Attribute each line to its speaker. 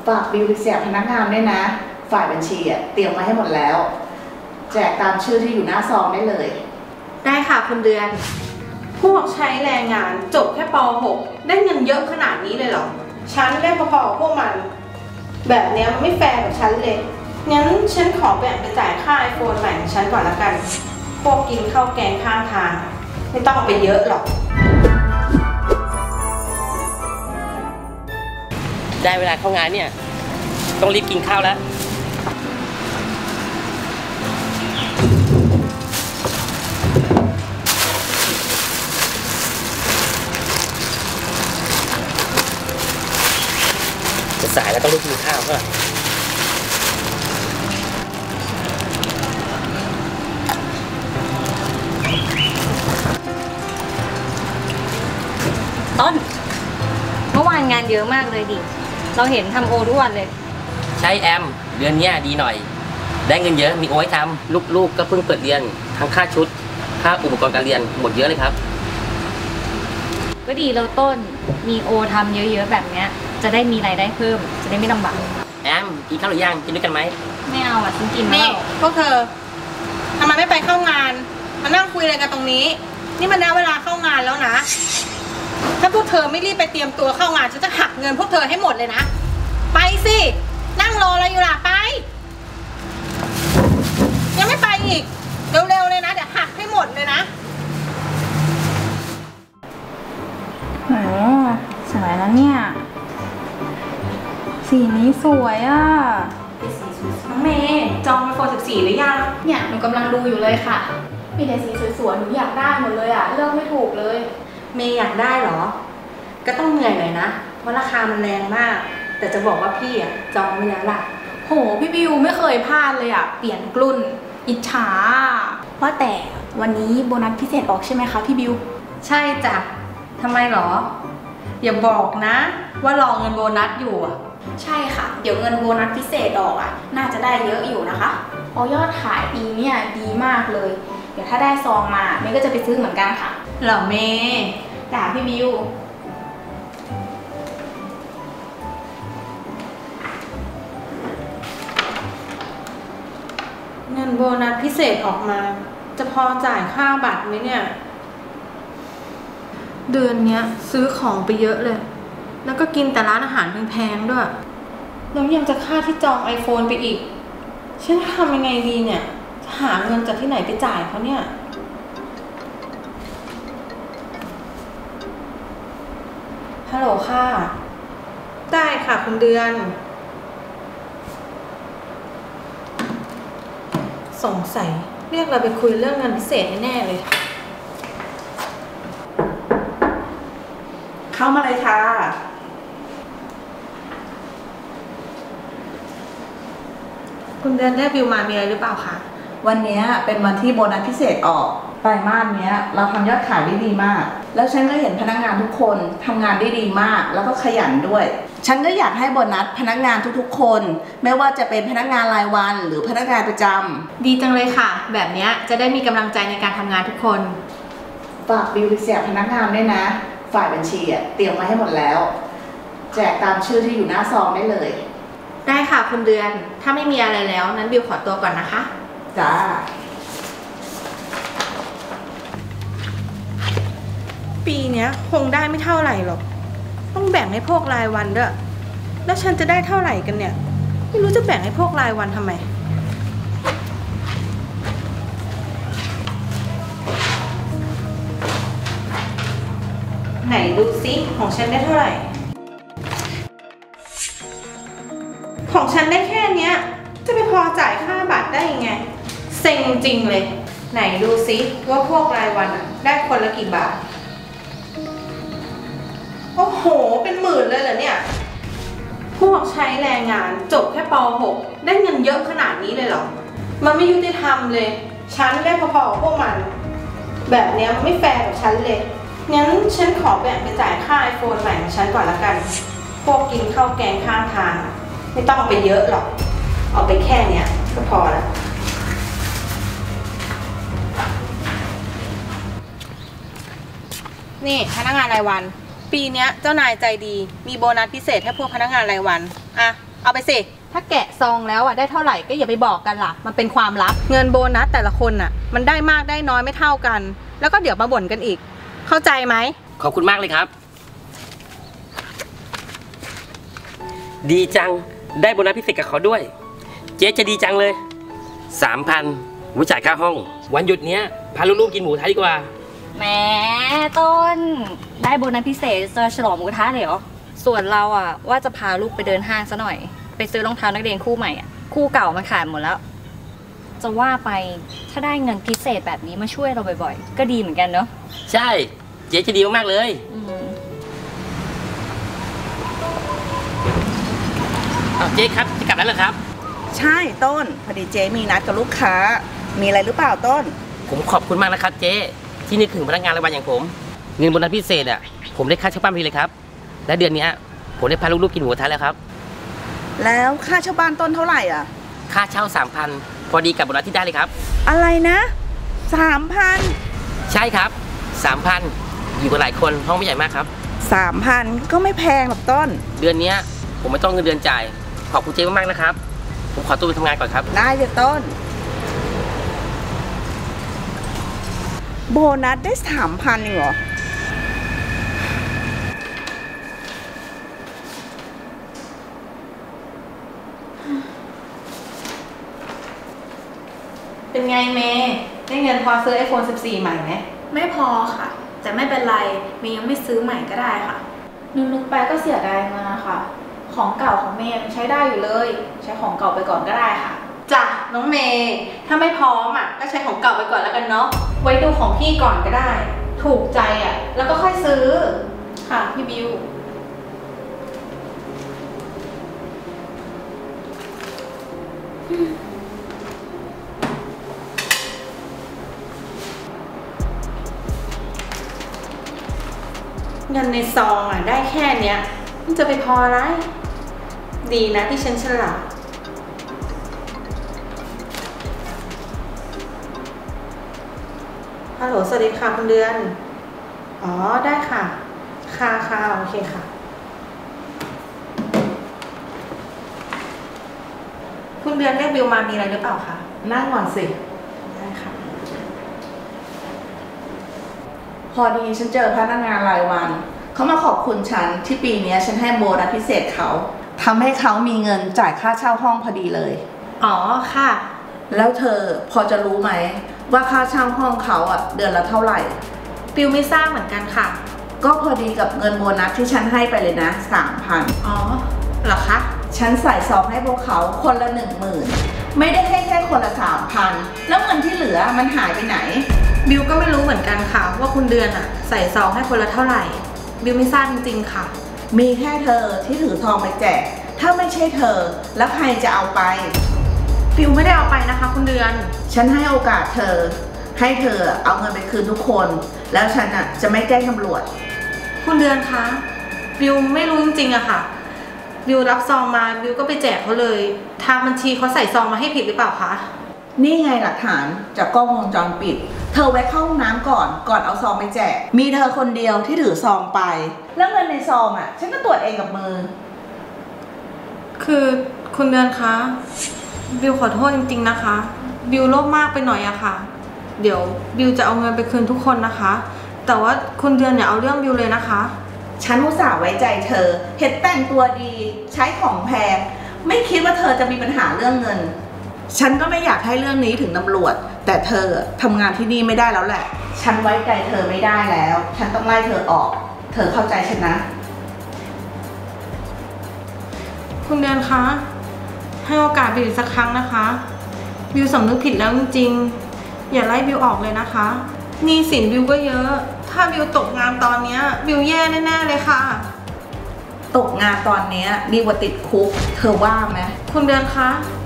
Speaker 1: ฝากบิลไปแจกพนักงานด้วยนะฝ่ายบัญชีเตรียมมาให้หมดแล้วแจกตามชื่อที่อยู่หน้าซองได้เลย
Speaker 2: ได้ค่ะคุณเดือนพวกใช้แรงงานจบแค่ป .6 ได้เงินเยอะขนาดนี้เลยเหรอฉันได้พอๆพวกมันแบบนี้มันไม่แฟร์กับฉันเลยงั้นฉันขอแบ่งไปจ่ายค่า iPhone ใหม่ของฉันก่อนละกันพวกกินข้าวแกงข้างทางไม่ต้องไปเยอะหรอก
Speaker 3: ได้เวลาเข้างานเนี่ยต้องรีบกินข้าวแล้วจะสายแล้วต้องรีบกินข้าวเพื่อ
Speaker 4: ต้นเมื่อวานงานเยอะมากเลยดิเราเห็นทำโอทุกวันเลย
Speaker 3: ใช่แอมเดือนนี้ดีหน่อยได้เงินเยอะมีโอให้ทำลูกก็เพิ่งเปิดเรียนทั้งค่าชุดค่าอุปกรณ์การเรียนหมดเยอะเลยครับ
Speaker 4: ก็ดีเราต้นมีโอทำเยอะๆแบบเนี้ยจะได้มีรายได้เพิ่มจะได้ไม่ลำบาก
Speaker 3: แอมกินข้าวหรือยังกินด้วยกันไหม
Speaker 4: ไม่เอาฉันกินไม่
Speaker 2: นี่พวกเธอทำไมไม่ไปเข้างานมานั่งคุยอะไรกันตรงนี้นี่มันได้เวลาเข้างานแล้วนะถ้าพวกเธอไม่รีบไปเตรียมตัวเข้างานฉันจะหักเงินพวกเธอให้หมดเลยนะไปสินั่งรออะไรอยู่ล่ะไปยังไม่ไปอีกเร็วๆเลยนะเดี๋ยวหักให้หมดเลยนะ
Speaker 5: โหสวยแล้วเนี่ยสีนี้สวยอ่ะ
Speaker 2: น้องเมย์จองiPhone 14หรือยัง
Speaker 5: เนี่ยหนูกำลังดูอยู่เลยค่ะมีแต่สีสวยๆหนูอยากได้หมดเลยอ่ะเลือกไม่ถูกเลย
Speaker 2: เมย์อยากได้เหรอก็ต้องเหนื่อยหน่อยนะเพราะราคามันแรงมากแต่จะบอกว่าพี่จองไว้แล้วล่ะ
Speaker 5: โหพี่บิวไม่เคยพลาดเลยอ่ะเปลี่ยนกลุ่นอิจฉาว่าแต่วันนี้โบนัสพิเศษออกใช่ไหมคะพี่บิว
Speaker 2: ใช่จ้ะทำไมหรออย่าบอกนะว่ารอเงินโบนัสอยู่อ่ะ
Speaker 5: ใช่ค่ะเดี๋ยวเงินโบนัสพิเศษออกอ่ะน่าจะได้เยอะอยู่นะคะเพราะยอดขายปีนี้ดีมากเลยเดี๋ยวถ้าได้ซองมาเมย์ก็จะไปซื้อเหมือนกันค่ะ
Speaker 2: เหรอเมย์
Speaker 5: ด่าพี่บิว
Speaker 2: เงินโบนัสพิเศษออกมาจะพอจ่ายค่าบัตรไหมเนี่ยเดือนเนี้ยซื้อของไปเยอะเลยแล้วก็กินแต่ร้านอาหารแพงๆด้วยแล้วยังจะค่าที่จอง iPhone ไปอีกฉันทำยังไงดีเนี่ยจะหาเงินจากที่ไหนไปจ่ายเขาเนี่ยฮัลโหลค่ะได้ค่ะคุณเดือนสงสัยเรียกเราไปคุยเรื่องเงินพิเศษแน่ๆเลย
Speaker 1: เข้ามาเลยค่ะ
Speaker 2: คุณเดือนได้บิวมามีอะไรหรือเปล่าคะ
Speaker 1: วันนี้เป็นวันที่โบนัสพิเศษออกไตรมาสนี้เราทำยอดขายได้ดีมากแล้วฉันก็เห็นพนักงานทุกคนทำงานได้ดีมากแล้วก็ขยันด้วยฉันก็อยากให้โบนัสพนักงานทุกๆคนไม่ว่าจะเป็นพนักงานรายวันหรือพนักงานประจ
Speaker 2: ำดีจังเลยค่ะแบบนี้จะได้มีกำลังใจในการทำงานทุกคน
Speaker 1: ฝากบิลไปแจกพนักงานด้วยนะฝ่ายบัญชีเตรียมมาให้หมดแล้วแจกตามชื่อที่อยู่หน้าซองได้เลย
Speaker 2: ได้ค่ะคุณเดือนถ้าไม่มีอะไรแล้วนั้นบิวขอตัวก่อนนะคะ
Speaker 1: จ้า
Speaker 2: ปีนี้คงได้ไม่เท่าไหร่หรอกต้องแบ่งให้พวกรายวันด้วยแล้วฉันจะได้เท่าไหร่กันเนี่ยไม่รู้จะแบ่งให้พวกรายวันทำไมไหนดูซิของฉันได้เท่าไหร่ของฉันได้แค่เนี้ยจะไปพอจ่ายค่าบัตรได้ยังไงเซ็งจริงเลยไหนดูซิว่าพวกรายวันได้คนละกี่บาทโอ้โหเป็นหมื่นเลยเหรอเนี่ยพวกใช้แรงงานจบแค่ป .6 ได้เงินเยอะขนาดนี้เลยเหรอมันไม่ยุติธรรมเลยฉันได้พอๆพวกมันแบบนี้มันไม่แฟร์กับฉันเลยงั้นฉันขอแบ่งไปจ่ายค่า iPhone ใหม่ของฉันก่อนละกันพวกกินข้าวแกงข้างทางไม่ต้องไปเยอะหรอกเอาไปแค่เนี้ยก็พอแล้วนี่พนักงานรายวันปีนี้เจ้านายใจดีมีโบนัสพิเศษให้พวกพนักงานรายวันอ่ะเอาไปสิ ถ้าแกะซองแล้วอ่ะได้เท่าไหร่ก็อย่าไปบอกกันล่ะ มันเป็นความลับ เงินโบนัสแต่ละคนอ่ะ มันได้มากได้น้อยไม่เท่ากัน แล้วก็เดี๋ยวมาบ่นกันอีก เข้าใจไหม
Speaker 3: ขอบคุณมากเลยครับ ดีจังได้โบนัสพิเศษกับเขาด้วย เจ๊จะดีจังเลย 3,000วิจ่ายค่าห้อง วันหยุดเนี้ยพาลูกๆกินหมูทะดีกว่า
Speaker 4: แหมต้นได้โบนัสพิเศษจะฉลองหมูกระทะเลยเหรอส่วนเราอ่ะว่าจะพาลูกไปเดินห้างซะหน่อยไปซื้อรองเท้านักเรียนคู่ใหม่อ่ะคู่เก่ามันขาดหมดแล้วจะว่าไปถ้าได้เงินพิเศษแบบนี้มาช่วยเราบ่อยๆก็ดีเหมือนกันเนาะ
Speaker 3: ใช่เจ๊จะดีมากๆเลยเจ๊ครับจะกลับแล้วเหรอครับ
Speaker 1: ใช่ต้นพอดีเจ๊มีนัดกับลูกค้ามีอะไรหรือเปล่าต้น
Speaker 3: ผมขอบคุณมากนะครับเจ๊ที่นึกถึงพนักงานรายวันอย่างผมเงินโบนัสพิเศษอ่ะผมได้ค่าเช่าบ้านฟรีเลยครับและเดือนนี้ผมได้พาลูกๆกินหมูกระทะแล้วครับ
Speaker 1: แล้วค่าเช่าบ้านต้นเท่าไหร่อ่ะ
Speaker 3: ค่าเช่า 3,000 พอดีกับโบนัสที่ได้เลยครับ
Speaker 1: อะไรนะ3,000
Speaker 3: ใช่ครับ 3,000 อยู่กับหลายคนห้องไม่ใหญ่มากครับ
Speaker 1: 3,000ก็ไม่แพงหรอกต้น
Speaker 3: เดือนนี้ผมไม่ต้องเงินเดือนจ่ายขอบคุณเจ๊มากๆนะครับผมขอตัวไปทำงานก่อนครับ
Speaker 1: ได้เลยต้น โบนัสได้3,000เองเหรอ
Speaker 2: เป็นไงเมย์ได้เงินพอซื้อ iPhone 14 ใหม่ไหม
Speaker 5: ไม่พอค่ะ แต่ไม่เป็นไรเมย์ยังไม่ซื้อใหม่ก็ได้ค่ะนึกๆไปก็เสียดายเงินนะคะของเก่าของเมย์ยังใช้ได้อยู่เลย ใช้ของเก่าไปก่อนก็ได้ค่ะ
Speaker 2: จ้ะน้องเมย์ถ้าไม่พร้อมอ่ะก็ใช้ของเก่าไปก่อนแล้วกันเนาะไว้ดูของพี่ก่อนก็ได้ ถูกใจอ่ะแล้วก็ค่อยซื้อ
Speaker 5: ค่ะพี่บิว
Speaker 2: เงินในซองอ่ะได้แค่เนี้ยมันจะไปพออะไรดีนะที่ฉันฉลาดฮัลโหลสวัสดีค่ะคุณเดือนอ๋อได้ค่ะค่ะโอเคค่ะคุณเดือนเรียกบิวมามีอะไรหรือเปล่าคะ
Speaker 1: นั่งก่อนสิ
Speaker 2: ได้ค่ะ
Speaker 1: พอดีฉันเจอพนักงานรายวันเขามาขอบคุณฉันที่ปีนี้ฉันให้โบนัสพิเศษเขาทำให้เขามีเงินจ่ายค่าเช่าห้องพอดีเลย
Speaker 2: อ๋อค่ะ
Speaker 1: แล้วเธอพอจะรู้ไหมว่าค่าเช่าห้องเขาอ่ะเดือนละเท่าไหร่
Speaker 2: บิวไม่ทราบเหมือนกันค่ะ
Speaker 1: ก็พอดีกับเงินโบนัสที่ฉันให้ไปเลยนะ 3,000
Speaker 2: อ๋อเหรอคะ
Speaker 1: ฉันใส่ซองให้พวกเขาคนละ 10,000ไม่ได้ให้แค่คนละ 3,000แล้วเงินที่เหลือมันหายไปไหน
Speaker 2: บิวก็ไม่รู้เหมือนกันค่ะว่าคุณเดือนอ่ะใส่ซองให้คนละเท่าไหร่บิวไม่ทราบจริงๆค่ะ
Speaker 1: มีแค่เธอที่ถือซองไปแจกถ้าไม่ใช่เธอแล้วใครจะเอาไป
Speaker 2: บิวไม่ได้เอาไปนะคะคุณเดือน
Speaker 1: ฉันให้โอกาสเธอให้เธอเอาเงินไปคืนทุกคนแล้วฉันอ่ะจะไม่แจ้งตำรวจ
Speaker 2: คุณเดือนคะบิวไม่รู้จริงๆอะค่ะบิวรับซองมาบิวก็ไปแจกเขาเลยทางบัญชีเขาใส่ซองมาให้ผิดหรือเปล่าคะ
Speaker 1: นี่ไงหลักฐานจากกล้องวงจรปิดเธอแวะเข้าห้องน้ำก่อนเอาซองไปแจกมีเธอคนเดียวที่ถือซองไปแล้วเงินในซองอ่ะฉันก็ตรวจเองกับมือ
Speaker 2: คือคุณเดือนคะบิวขอโทษจริงๆนะคะบิวโลภมากไปหน่อยอะค่ะเดี๋ยวบิวจะเอาเงินไปคืนทุกคนนะคะแต่ว่าคุณเดือนอย่าเอาเรื่องบิวเลยนะคะ
Speaker 1: ฉันอุตส่าห์ไว้ใจเธอเห็นแต่งตัวดีใช้ของแพงไม่คิดว่าเธอจะมีปัญหาเรื่องเงินฉันก็ไม่อยากให้เรื่องนี้ถึงตำรวจแต่เธอทำงานที่นี่ไม่ได้แล้วแหละฉันไว้ใจเธอไม่ได้แล้วฉันต้องไล่เธอออกเธอเข้าใจฉันนะ
Speaker 2: คุณเดือนคะให้โอกาสบิวอีกสักครั้งนะคะบิวสำนึกผิดแล้วจริงๆอย่าไล่บิวออกเลยนะคะหนี้สินบิวก็เยอะถ้าบิวตกงานตอนนี้บิวแย่แน่ๆเลยค่ะ
Speaker 1: ตกงานตอนนี้ดีกว่าติดคุกเธอว่าไหม
Speaker 2: คุณเดือนคะ